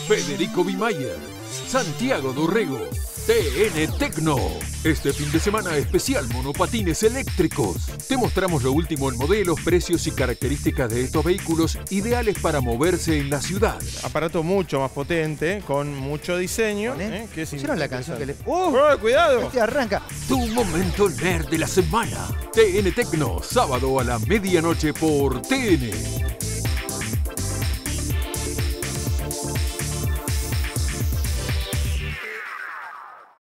Federico Bimayer, Santiago Dorrego, TN Tecno. Este fin de semana especial monopatines eléctricos. Te mostramos lo último en modelos, precios y características de estos vehículos ideales para moverse en la ciudad. Aparato mucho más potente, con mucho diseño. Que es ¿Pusieron la canción que le... ¡Cuidado! Este arranca. Tu momento nerd de la semana. TN Tecno, sábado a la medianoche por TN.